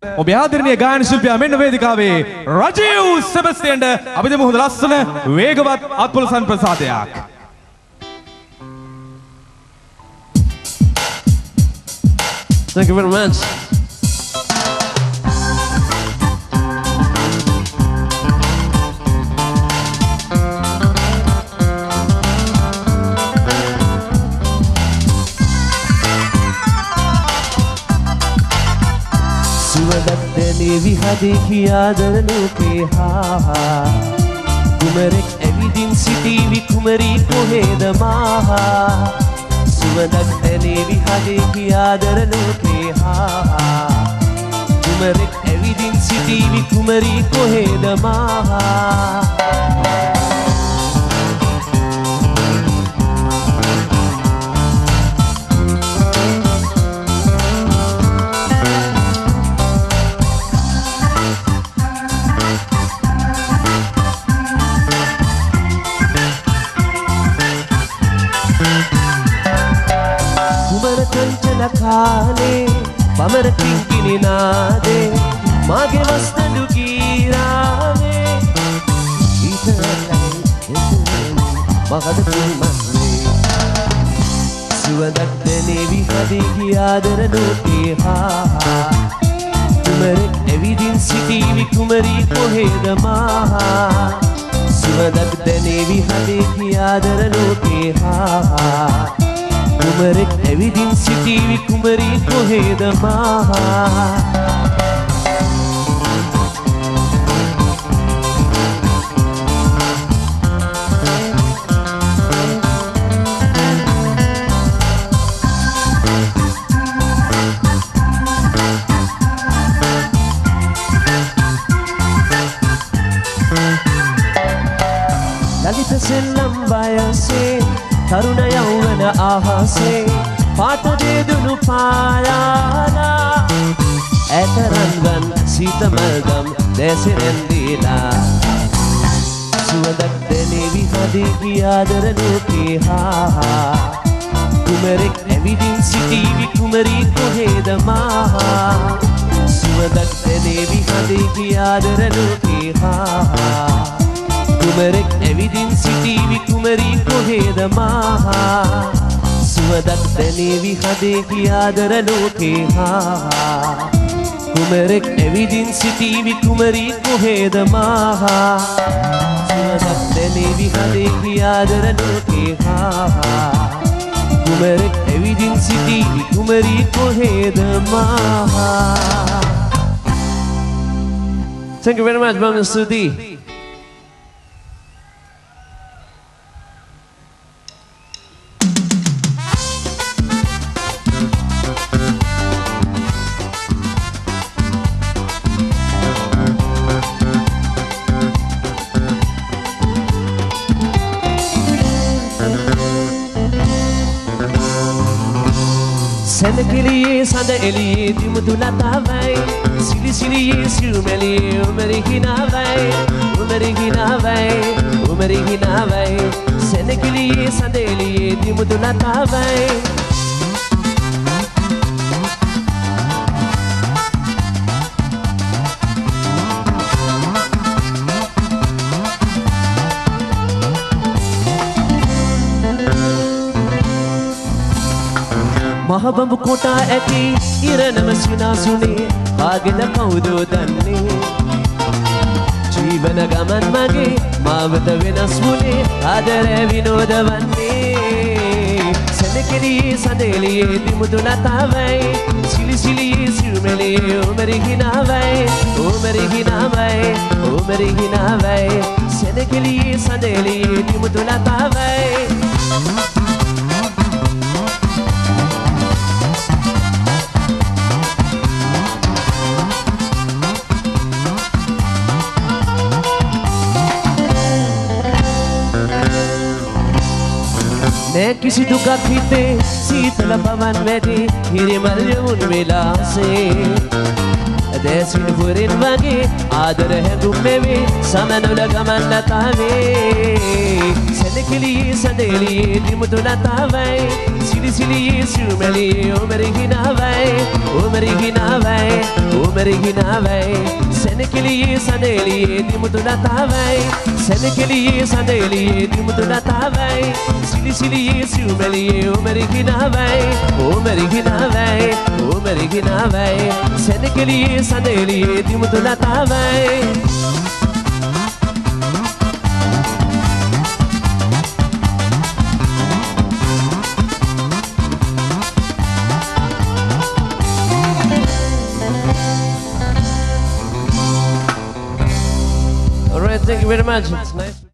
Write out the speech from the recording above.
ඔබේ ආදරණීය ගායන ශිල්පියා මෙන්න වේදිකාවේ රජීව් සෙබස්තියන්ට අපි දෙමු හොඳ ලස්සන වේගවත් අත්පොලසන් ප්‍රසාදයක්. Thank you very much. විහදේ කියාදර ලෝකේ හා කුමරෙක් ඇවිදින් සිටීවි කුමරී කොහෙද මාහා සුවඳක් දැනේ විහදේ කියාදර ලෝකේ හා කුමරෙක් ඇවිදින් සිටීවි කුමරී කොහෙද මාහා කාලේ පමර කිංකිණි නාදේ මාගේ වස්තඩු ගීරාවේ ඊතරයි මගද කුමන්නේ සුවඳක් දැනේ විහදේ කියාදර ලෝකේ හා කුමරෙක් ඇවිදින් සිටීවි කුමරී කොහෙද මාහා සුවඳක් දැනේ විහදේ කියාදර ලෝකේ හා කුමරෙක් ඇවිදින් සිටීවි කුමරී කොහෙද මාහා ලලිත සෙල්ලම් වයසේ තරුණ යෞවන ආහසේ පාට දෙදුණු පායාලා ඇතරන්වන් සීතමල්ගම් දැසෙරැන්දීලා සුවඳක් දැනේ විහදේ කියාදර ලෝකේ හා කුමරෙක් ඇවිදින් සිටීවි කුමරී කොහෙද මාහා සුවඳක් දැනේ විහදේ කියාදර ලෝකේ හා කුමරෙක් ඇවිදින් සිටීවි කුමරී කොහෙද මාහා සුවඳක් දැනේ විහදේ කියාදර ලෝකේ හා කුමරෙක් ඇවිදින් සිටීවි කුමරී කොහෙද මාහා සුවඳක් දැනේ විහදේ කියාදර ලෝකේ හා කුමරෙක් ඇවිදින් සිටීවි කුමරී කොහෙද මාහා. Thank you very much, Mama Sudi. සැනකිලියේ සඳ එළියේ දිමුතු ලතාවයි සිලි සිලියේ සිරුමැලියේ උමරි හිනාවයි උමරි හිනාවයි උමරි හිනාවයි සැනකිලියේ සඳ එළියේ දිමුතු ලතාවයි මහබඹ කොටා ඇති ඉරණම සිනාසුනේ ආගෙන කවුදෝ දන්නේ ජීවන ගමන් මගේ මාවත වෙනස් වුණේ ආදර විනෝද වන්නේ සැනකෙළියේ සඳෙළියේ දිමුතු ලතාවයි සිලි සිලියේ සිරුමැලියේ උමරි හිනාවයි උමරි හිනාවයි උමරි හිනාවයි සැනකෙළියේ සඳෙළියේ දිමුතු ලතාවයි නෑ කිසි දුකක් හිතේ සීතල පවන් වැඩි හිරිමල් යවුන් වෙලාසේ දැසින පුරින් වගේ ආදර හැඟුම් මෙවේ සමනොල ගමන් ලතාවේ සැනකිලියේ සඳෙළියේ Dimuthu ලතාවයි සිලි සිලියේ සිරුමැලියේ උමරි හිනාවයි උමරි හිනාවයි උමරි හිනාවයි සෙනකෙලියේ සඳෙලියේ Dimuthu ලතාවයි සෙනකෙලියේ සඳෙලියේ Dimuthu ලතාවයි සිලි සිලියේ සිව්මැලියේ උමරි හිනාවයි උමරි හිනාවයි උමරි හිනාවයි සෙනකෙලියේ සඳෙලියේ Dimuthu ලතාවයි All right, thank you very much. It's nice.